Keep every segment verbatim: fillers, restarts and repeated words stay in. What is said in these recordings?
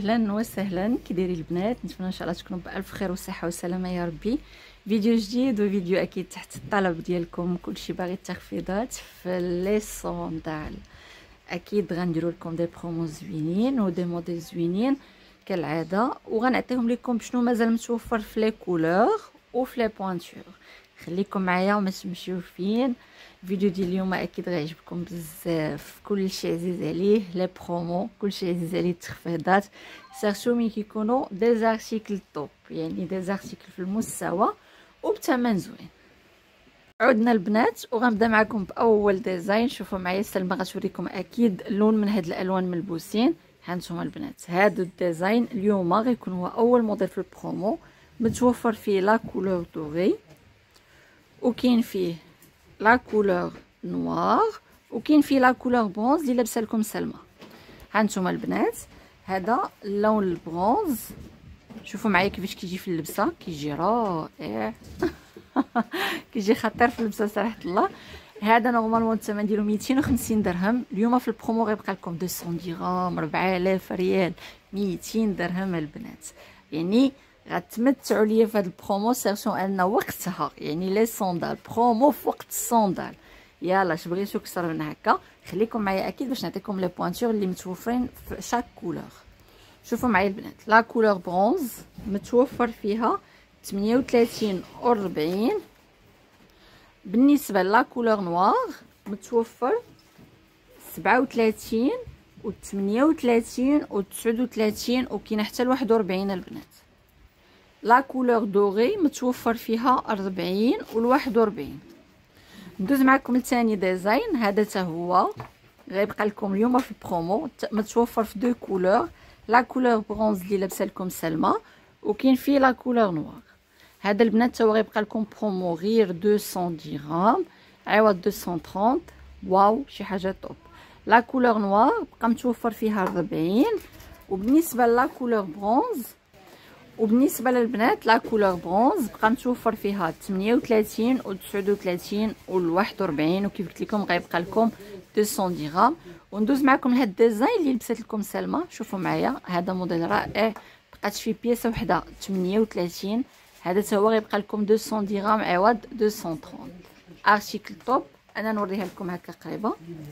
اهلا وسهلا، كي دايرين البنات؟ نتمنى ان شاء الله تكونوا بالف خير وصحه وسلامه يا ربي. فيديو جديد وفيديو اكيد تحت الطلب ديالكم، كلشي باغي التخفيضات في لي صوندال. اكيد غنديروا لكم دي برومو زوينين ودي موديل زوينين كالعاده، وغنعطيهم لكم بشنو مازال متوفر في لي كولور وفي لي بوانتور. خليكم معايا وما تمشيو فين. الفيديو ديال اليوم اكيد غيعجبكم بزاف، كلشي عزيز عليه لي برومو، كلشي عزيز عليه التخفيضات، سيرتو ملي كيكونوا دي زارتيكل طوب، يعني دي زارتيكل في المستوى وبثمن زوين. عدنا البنات وغنبدا معكم باول ديزاين. شوفوا معايا سلمى غتوريكم اكيد لون من هاد الالوان ملبوسين. هانتوما البنات هذا الديزاين اليوم غيكون هو اول موديل في البرومو، متوفر فيه لا كولور دوري وكاين فيه لا كولور نوار وكاين فيه لا كولور برونز اللي لابسه لكم سلمى. هانتوما البنات هذا اللون البرونز، شوفوا معايا كيفاش كيجي في اللبسه، كيجي رائع كيجي خطير في اللبسه صراحه الله. هذا نورمالمون الثمن ديالو ميتين وخمسين درهم، اليوم في البرومو غيبقى لكم مئتين درهم، أربعة آلاف ريال، ميتين درهم البنات. يعني غتمتعوا ليا في هذا البرومو، سيرتو ان وقتها، يعني لي صوندال برومو في وقت الصوندال. يلا اش بغيتو اكثر من هكا، خليكم معايا اكيد باش نعطيكم لي بوانتور اللي متوفرين في شاك كولور. شوفوا معايا البنات لا كولور برونز متوفر فيها ثمانية وثلاثين و أربعين. بالنسبه لا كولور نوار متوفر سبعة وثلاثين و ثمانية وثلاثين و تسعة وثلاثين وكاين حتى ل واحد وأربعين البنات. لا كولور دوري متوفر فيها أربعين و واحد وأربعين. ندوز معكم لثاني ديزاين، هذا حتى هو غيبقى لكم اليوم في البرومو، متوفر في دو كولور، لا كولور برونز اللي لابسه لكم سلمى وكاين فيه لا كولور نوار. هذا البنات حتى هو غيبقى لكم برومو غير مئتين درهم عوض مئتين وثلاثين. واو شي حاجه طوب. لا كولور نوار بقى متوفر فيها أربعين، وبالنسبه لا كولور برونز وبالنسبه للبنات لا كولور برونز بقى متوفر فيها ثمانية وثلاثين و تسعة وثلاثين و واحد وأربعين، وكيف قلت لكم غيبقى لكم مئتين درهم. وندوز معكم لهاد الديزاين اللي لبست لكم سلمى. شوفوا معايا هذا موديل رائع، بقات فيه بياسه وحده ثمانية وثلاثين، هذا حتى هو غيبقى لكم مئتين درهم عوض مئتين وثلاثين. ارتيكل طوب، انا نوريها لكم هكا قريبه.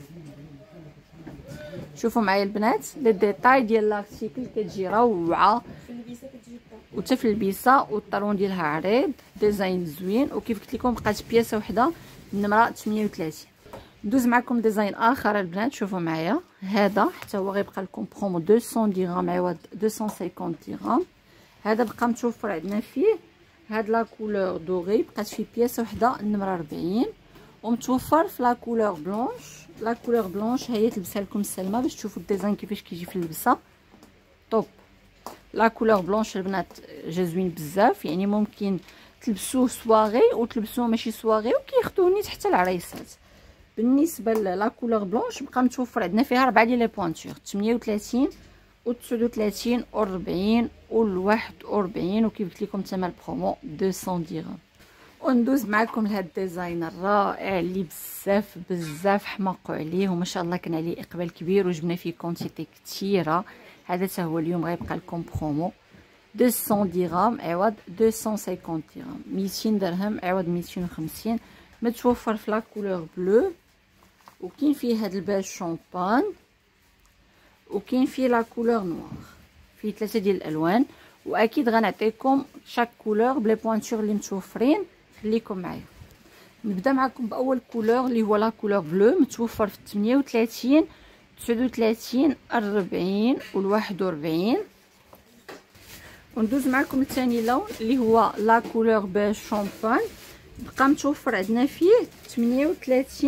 شوفوا معايا البنات لي ديتاي ديال لارتيكل كتجي روعه، وحتى في البيسه والطالون ديالها عريض، ديزاين زوين، وكيف قلت لكم بقات بياسه وحده النمره ثمانية وثلاثين. ندوز معكم ديزاين اخر البنات. شوفوا معايا هذا حتى هو غيبقى لكم برومو مئتين درهم عوض مئتين وخمسين درهم. هذا بقى متوفر عندنا فيه هاد لا كولور دوري، بقات فيه بياسه وحده النمره أربعين، ومتوفر في لا كولور بلونش. لا كولور بلونش هي تلبسها لكم سلمى باش تشوفوا الديزاين كيفاش كيجي في اللبسه طوب. لا كولور بلونش البنات جا زوين بزاف، يعني ممكن تلبسوه سواغي وتلبسوه ماشي سواغي وكياخذوه نيت حتى العريسات. بالنسبه لا كولور بلونش بقى متوفر عندنا فيها اربعه ديال لي بوانتور، ثمانية وثلاثين و تسعة وثلاثين و أربعين و واحد وأربعين، وكيف قلت لكم ثمن البرومو مئتين درهم. وندوز معكم لهاد الديزاين الرائع اللي بزاف بزاف حماقوا عليه وما شاء الله كان عليه اقبال كبير وجبنا فيه كونتيتي كثيره. هذا حتى هو اليوم غيبقى لكم برومو مئتين درهم عوض مئتين وخمسين درهم، ميتين درهم عوض ميتين وخمسين. متوفر في لا كولور بلو، وكاين فيه هاد الباج شامبان، وكاين فيه لا كولور نوار، فيه ثلاثه ديال الالوان. واكيد غنعطيكم شاك كولور بلي بوانتور اللي متوفرين. خليكم معايا. نبدا معكم باول كولور اللي هو لا كولور بلو، متوفر في ثمانية وثلاثين تسعة وثلاثين أربعين و واحد وأربعين. وندوز معكم لثاني لون اللي هو لا كولور باج شامبان، بقى متوفر عندنا فيه ثمانية وثلاثين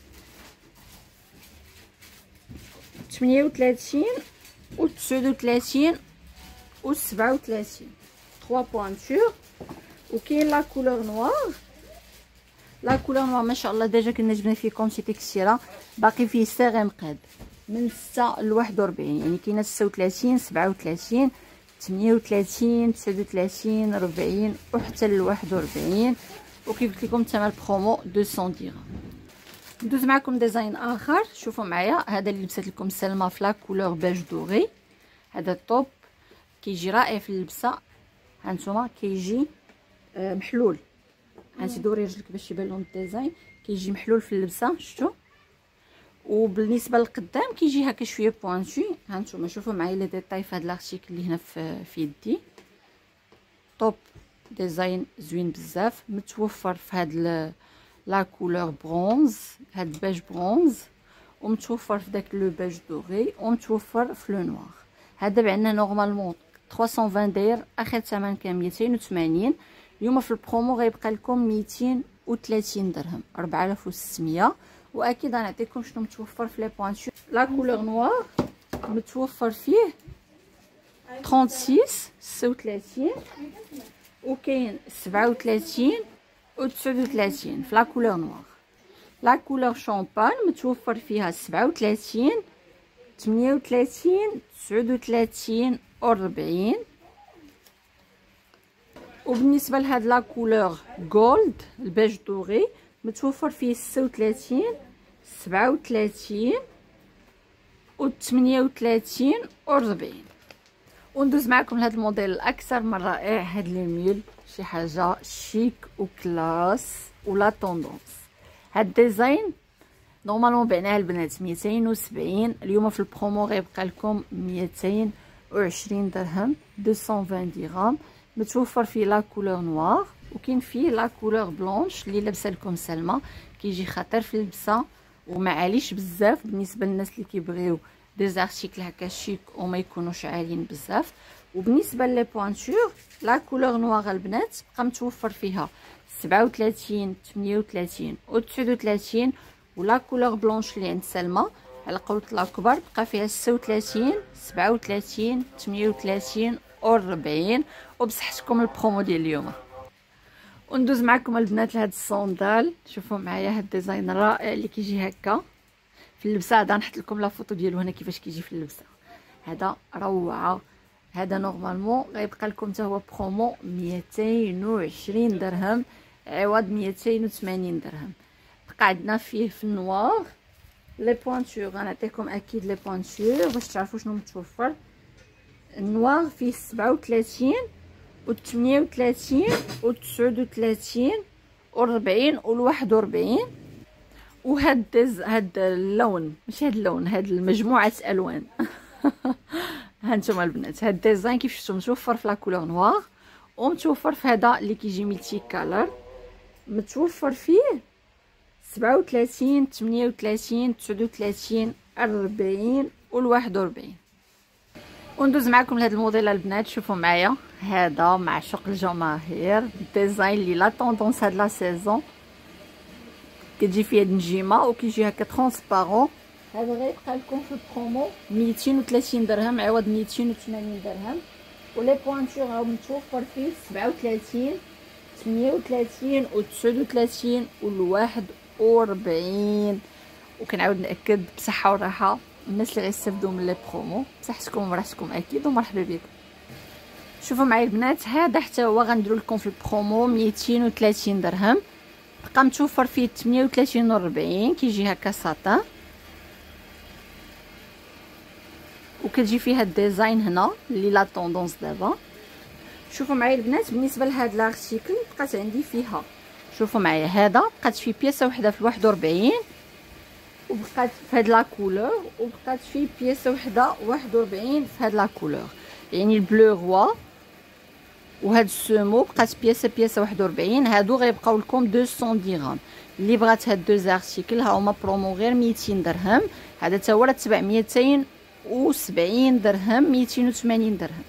ثمانية وثلاثين و تسعة وثلاثين و سبعة وثلاثين، ثلاثة بوانتور. وكاين لا كولور نوار، لا كولور نوار ما شاء الله ديجا كنا جبنا فيه كونتيتي كثيره، باقي فيه ساغي مقاد من ستة ل واحد وأربعين، يعني كاينه ستة وثلاثين سبعة وثلاثين ثمانية وثلاثين تسعة وثلاثين أربعين وحتى ل واحد وأربعين، وكيف قلت لكم ثمن البرومو مئتين درهم. ندوز معكم ديزاين اخر. شوفوا معايا هذا اللي لبست لكم سلمى في لا كولور باج دوري، هذا الطوب كيجي رائع في اللبسه. هانتوما كيجي آه محلول، هانتي دوري رجلك باش يبان لهم الديزاين. كيجي محلول في اللبسه، شفتوا؟ وبالنسبه للقدام كيجي هكا شويه بوانتي. هانتوما شوفوا معايا لي ديتاي في هذا لارتيكل اللي هنا في في يدي. طوب ديزاين زوين بزاف، متوفر في هاد لا كولور برونز، هاد البيج برونز، ومتوفر في داك لو بيج دوري، ومتوفر في لو نوار. هذا بعنا نورمالمون ثلاثمية وعشرين داير، اخر ثمن كان ميتين وثمانين. اليوم في البرومو غيبقى لكم ميتين وثلاثين درهم، أربعة آلاف وستمية. واكيد غنعطيكم شنو متوفر في لي بوانتو. لا كولور نوار متوفر فيه ستة وثلاثين، وكاين سبعة وثلاثين و تسعة وثلاثين في لا كولور نوار. لا كولور شامبان متوفر فيها سبعة وثلاثين، ثمانية وثلاثين، تسعة وثلاثين و أربعين. وبالنسبه لهاد لا كولور جولد البيج دوري متوفر فيه ستة وثلاثين، سبعة وثلاثين و ثمانية وثلاثين و أربعين. وندوز معكم لهاد الموديل الاكثر من رائع، هاد لي ميل شي حاجه شيك وكلاس ولا طوندونس. هاد الديزاين نورمالمون بعناه البنات ميتين وسبعين، اليوم في البرومو غيبقى لكم ميتين وعشرين درهم، مئتين وعشرين درهم. متوفر فيه لا كولور نوار، وكاين فيه لا كولور بلونش اللي لابسه لكم سلمى. كيجي خطير في اللبسه ومعاليش بزاف بالنسبه للناس اللي كيبغيو دي زارتيكل هكا شيك وما يكونوش عاليين بزاف. وبالنسبه لي بوانتور لا كولور نوار البنات بقى متوفر فيها سبعة وثلاثين، ثمانية وثلاثين و تسعة وثلاثين. ولا كولور بلونش اللي عند سلمى على قولت لا كبر بقى فيها ستة وثلاثين، سبعة وثلاثين، ثمانية وثلاثين و أربعين. وبصحتكم البرومو ديال اليوم. وندوز معكم البنات لهاد الصوندال. شوفوا معايا هاد الديزاين رائع اللي كيجي هكا في اللبسه. هذا نحط لكم لا فوتو ديالو هنا كيفاش كيجي في اللبسه. هذا روعه. هذا نورمالمون غيبقى لكم حتى هو برومو ميتين وعشرين درهم عوض ميتين وثمانين درهم. بقى عندنا فيه في النوار لي بوانتور. غنعطيكم اكيد لي بوانتور باش تعرفوا شنو متوفر. النوار فيه سبعة وثلاثين و ثمانية وثلاثين و تسعة وثلاثين و أربعين و واحد وأربعين. وهاد هاد اللون ماشي هاد اللون، هاد المجموعه الوان هانتوما البنات هاد الديزاين كيف شفتوا متوفر في لا كولور نوار، ومتوفر في هذا اللي كيجي ملتي كالر. متوفر فيه سبعة وثلاثين، ثمانية وثلاثين، تسعة وثلاثين، أربعين و واحد وأربعين. وندوز معكم لهاد الموديل البنات. شوفوا معايا هذا معشوق الجماهير، الديزاين اللي لا طوندونس هاد لا سيزون. كتجي فيه النجيمه وكيجي هكا ترونسبارون. هذا غيبقى لكم في البرومو ميتين وثلاثين درهم عوض ميتين وثمانين درهم. ولي بوانتور راهو متوفر فيه سبعة وثلاثين، ثمانية وثلاثين و تسعة وثلاثين و واحد وأربعين. وكنعاود ناكد بصحه وراحه الناس اللي غيستافدوا من لي برومو. صحتكم وراحتكم اكيد ومرحبا بكم. شوفوا معايا البنات هذا حتى هو غنديروا لكم في البرومو ميتين وثلاثين درهم. بقى متوفر فيه ثمانية وثلاثين و أربعين. كيجي هكا ساطان وكتجي فيها الديزاين هنا اللي لا طوندونس دابا. شوفوا معايا البنات بالنسبه لهاد لارتيكل بقات عندي فيها، شوفوا معايا هذا بقات فيه بياسه وحده في واحد وأربعين، وبقات في هاد لا كولور، وبقات فيه بياسه وحده واحد وأربعين في هاد لا كولور، يعني البلو غوا. وهاد السومو بقات بياسه بياسه واحد وأربعين. هادو غيبقاو لكم مئتين درهم. اللي بغات هاد دو زارتيكل ها هما برومو غير ميتين درهم. هذا حتى هو راه تبع ميتين وسبعين درهم، ميتين وثمانين درهم.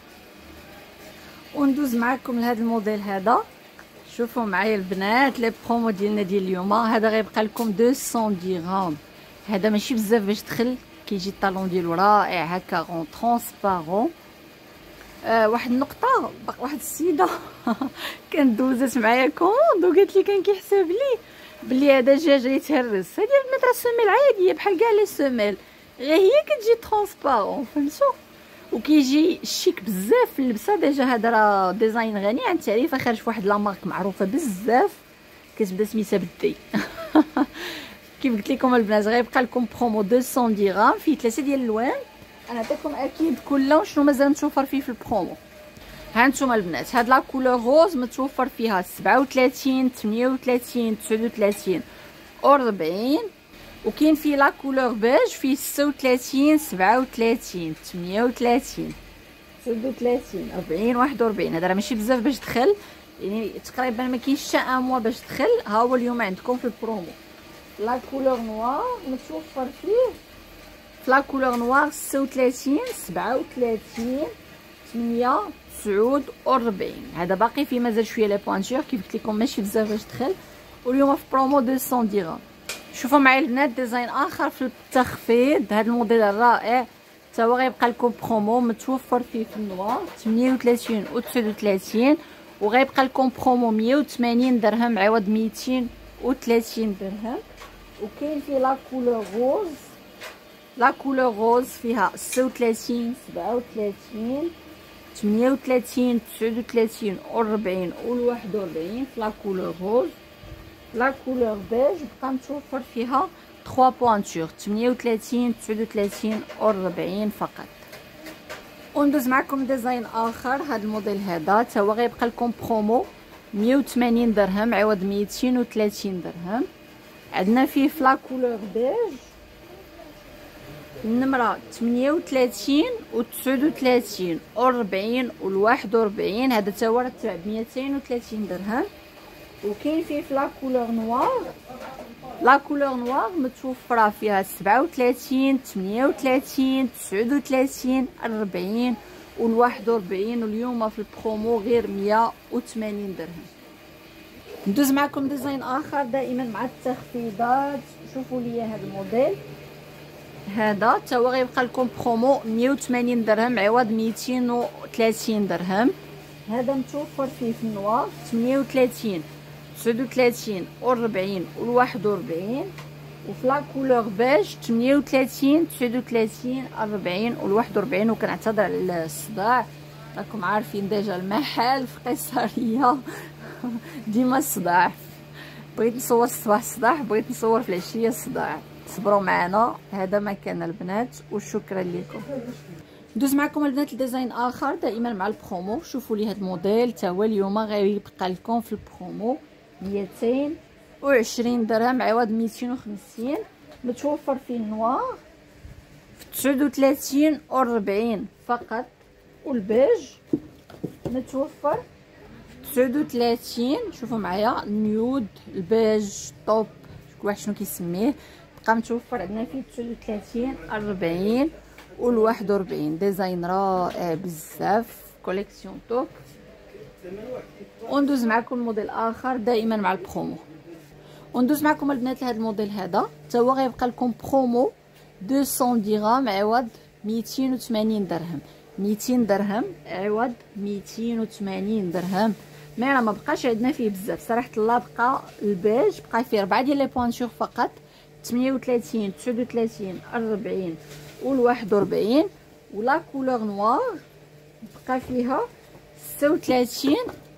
وندوز معكم لهاد الموديل هذا. شوفوا معايا البنات لي برومو ديالنا ديال اليوم. هذا غيبقى لكم مئتين درهم. هذا ماشي بزاف باش دخل، كيجي الطالون ديالو رائع هكا غون ترونسبارون. آه واحد النقطه، واحد السيده كانت دوزات معايا كوموند وقالت لي كان كيحسب لي بلي هذا دجاج يتهرس. هذه البنات راه سوميل عاديه بحال كاع لي سوميل، غير هي كتجي ترونسبارون، فهمتوا؟ وكيجي شيك بزاف في اللبسه. ديجا هذا راه ديزاين غني عن التعريف، خارج في واحد لا مارك معروفه بزاف كتبدا سميتها بدي كيف قلت لكم البنات غيبقى لكم برومو مئتين درهم فيه ثلاثه ديال الالوان. نعطيكم اكيد كله شنو مازال متوفر فيه في البرومو. ها نتوما البنات، هاد لا كولور روز متوفر فيها سبعة وثلاثين، ثمانية وثلاثين، تسعة وثلاثين و40، وكاين فيه لا كولور بيج فيه ستة وثلاثين، سبعة وثلاثين، ثمانية وثلاثين، تسعة وثلاثين، أربعين، واحد وأربعين. هذا راه ماشي بزاف باش دخل، يعني تقريبا ما كاينش حتى ان موا باش دخل. ها هو اليوم عندكم في البرومو لا كولور نوار متوفر فيه في لا كولور نوار ستة وثلاثين، سبعة وثلاثين، ثمانية، تسعة وأربعين. هذا باقي فيه مازال شويه لي بوانتور كيف قلت لكم ماشي بزاف باش دخل، واليوم في برومو مئتين درهم. شوفوا معايا البنات ديزاين اخر في التخفيض. هذا الموديل الرائع حتى هو غيبقى لكم برومو، متوفر فيه في النوار ثمانية وثلاثين و تسعة وثلاثين، وغيبقى لكم برومو مية وثمانين درهم عوض ميتين وثلاثين درهم. وكاين فيه لا كولور روز، لا كولور روز فيها ستة وثلاثين، سبعة وثلاثين، ثمانية وثلاثين، تسعة وثلاثين، أربعين و واحد وأربعين في لا كولور روز. لا كولور بيج بقى متوفر فيها ثلاثة بوانتور ثمانية وثلاثين، تسعة وثلاثين، أربعين فقط. وندوز معكم ديزاين اخر. هذا الموديل هذا حتى هو غيبقى لكم برومو مية وثمانين درهم عوض ميتين وثلاثين درهم. عندنا فيه في لا كولور بيج النمره ثمانية وثلاثين و تسعة وثلاثين، أربعين و واحد وأربعين. هذا حتى هو راه تباع ب ميتين وثلاثين درهم. وكاين فيه في لا كولور نوار، لا كولور نوار متوفره فيها سبعة وثلاثين، ثمانية وثلاثين، تسعة وثلاثين، أربعين و واحد وأربعين، واليوم في البرومو غير مية وثمانين درهم. ندوز معكم ديزاين اخر دائما مع التخفيضات. شوفوا لي هذا الموديل هذا حتى هو غيبقى لكم برومو مية وثمانين درهم عوض ميتين وثلاثين درهم. هذا متوفر فيه في النوار ثمانية وثلاثين، تسعة وثلاثين، أربعين و واحد وأربعين، وفي لا كولور بيج ثمانية وثلاثين، تسعة وثلاثين، أربعين و واحد وأربعين. وكنعتذر على الصداع، راكم عارفين ديجا المحل في قيصريه ديما الصداع. بغيت نصور الصباح الصداع، بغيت نصور في العشيه الصداع. صبروا معنا، هذا مكان البنات وشكرا لكم. ندوز معكم البنات الديزاين اخر دائما مع البرومو. شوفوا لي هذا الموديل حتى هو اليوم غيبقى لكم في البرومو ميتين وعشرين درهم عوض ميتين وخمسين. متوفر فيه النوار في تسعة وثلاثين و أربعين فقط، والبيج متوفر في تسعة وثلاثين. شوفوا معايا النيود، البيج، طوب، كل واحد شنو كيسميه، بقى متوفر عندنا فيه تسعة وثلاثين، أربعين و واحد وأربعين. ديزاين رائع بزاف، كوليكسيون توب. وندوز معكم موديل اخر دائما مع البرومو. وندوز معكم البنات لهذا الموديل هذا حتى هو غيبقى لكم برومو مئتين درهم عوض ميتين وثمانين درهم. ميتين درهم عوض ميتين وثمانين درهم. مي راه ما بقاش عندنا فيه بزاف صراحه الله. بقى البيج بقى فيه اربعه ديال لي بوانتور فقط، ثمانية وثلاثين، تسعة وثلاثين، أربعين و واحد وأربعين. ولا كولور نوار بقى فيها ستة وثلاثين.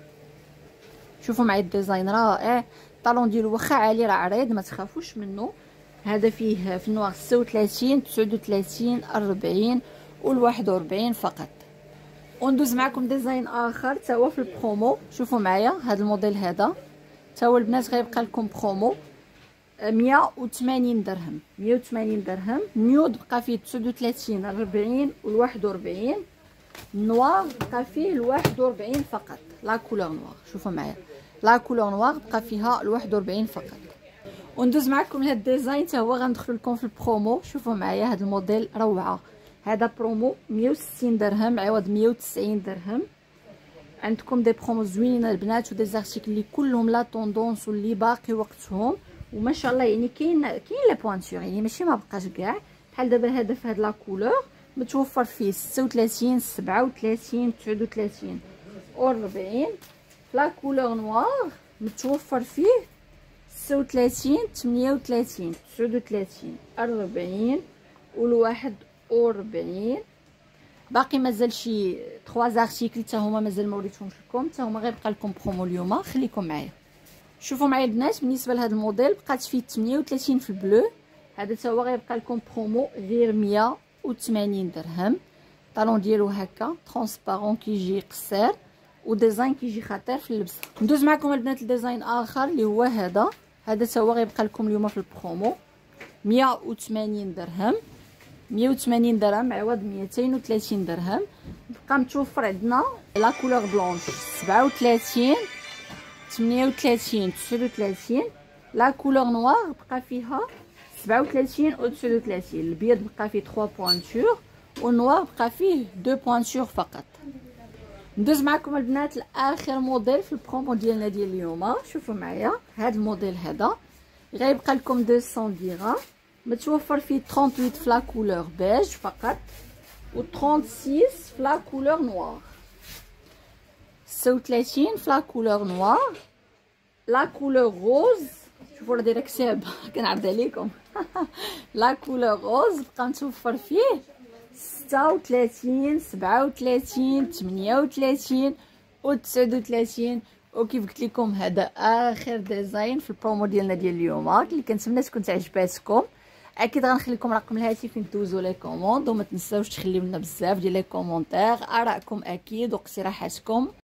شوفوا معايا الديزاين رائع. الطالون ديالو واخا عالي راه عريض ما تخافوش منه. هذا فيه في النوار ستة وثلاثين، تسعة وثلاثين، أربعين و واحد وأربعين فقط. وندوز معكم ديزاين اخر حتى هو في البرومو. شوفوا معايا هذا الموديل هذا حتى هو البنات غيبقى لكم برومو مية وثمانين درهم. مية وثمانين درهم. نيود بقى فيه تسعة وثلاثين، أربعين و واحد وأربعين. نوار بقى فيه واحد وأربعين فقط. لا كولور نوار شوفوا معايا لا كولور نوار بقى فيها واحد وأربعين فقط. وندوز معكم لهاد الديزاين حتى هو غندخل لكم في البرومو. شوفوا معايا هذا الموديل روعه. هذا برومو مية وستين درهم عوض مية وتسعين درهم. عندكم دي برومو زوينين البنات ودي زارتيكل اللي كلهم لا طوندونس واللي باقي وقتهم وما شاء الله. يعني كاين كاين لي بوانتور، يعني ماشي ما بقاش كاع. بحال دابا هذا في هاد لا كولور متوفر فيه ستة وثلاثين، سبعة وثلاثين، تسعة وثلاثين، أربعين. لا كولور نوار متوفر فيه ستة وثلاثين، ثمانية وثلاثين، تسعة وثلاثين، أربعين و واحد وأربعين. باقي مازال شي ثلاثة زارتيكل حتى هما مازال ما وريتهمش لكم، حتى هما غيبقى لكم برومو اليوم. خليكم معايا. شوفوا معايا البنات بالنسبه لهذا الموديل بقات فيه ثمانية وثلاثين في البلو. هذا حتى هو غيبقى لكم برومو غير مية وثمانين درهم. الطالون ديالو هكا ترونسبارون كيجي قصير وديزاين كيجي خطير في اللبسه. ندوز معكم البنات لديزاين اخر اللي هو هذا. هذا تا هو غيبقى لكم اليوم في البرومو مية وثمانين درهم. مية وثمانين درهم عوض ميتين وثلاثين درهم. بقى متوفر عندنا لا كولور بلونش سبعة وثلاثين ثمانية وثلاثين تسعة وثلاثين. لا كولور نوار بقى فيها سبعة وثلاثين و تسعة وثلاثين. البيض بقى فيه ثلاثة بوانتور والنوار بقى فيه اثنين بوانتور فقط. ندوز معكم البنات لاخر موديل في البرومو ديالنا ديال اليوم. شوفوا معايا هذا الموديل هذا غيبقى لكم مئتين درهم. متوفر فيه ثمانية وثلاثين في لا كولور بيج فقط و ستة وثلاثين في لا كولور نوار. ستة وثلاثين في لا كولور نوار. لا كولور روز شوفوا راه دايره كتاب كنعرض عليكم. لا كولور روز بقى متوفر فيه ستة وثلاثين سبعة وثلاثين ثمانية وثلاثين و تسعة وثلاثين. وكيف قلت لكم هذا اخر ديزاين في البرومو ديالنا ديال اليوم اللي كنتمنى تكون تعجباتكم. اكيد غنخليكم رقم الهاتف فين دوزوا لي كوموند وما تنساوش تخليو لنا بزاف ديال لي كومونتير ارائكم اكيد واقتراحاتكم.